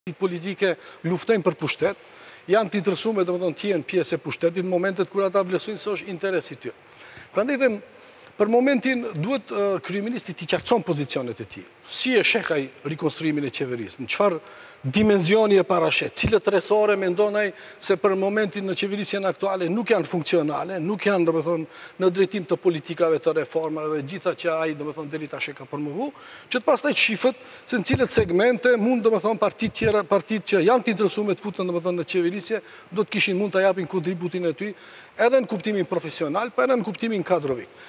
politike luftojnë për pushtet, janë të interesuar domethënë të jenë pjesë e pushtetit në momentet kur ata vlerësojnë se është interesi i tyre. Prandaj them, për momentin duhet kryeministri të qartëson pozicionet e tij. Si e sheh ai rikonstruimin e qeverisë? Në çfarë dimensioni e parashet? Cilët rresore mendon ai se për momentin në qeverisjen aktuale nuk janë funksionale, nuk janë domethënë në drejtim të politikave të reformave dhe gjitha që ai domethënë deri tash e ka promovu, që të pastaj shifët se në cilët segmente mund domethënë partitë tjera, partitë që janë të interesuar të futen domethënë në qeverisje, do të kishin mund ta japin kontributin e tyre edhe në kuptimin profesional, por edhe në kuptimin kadrovik.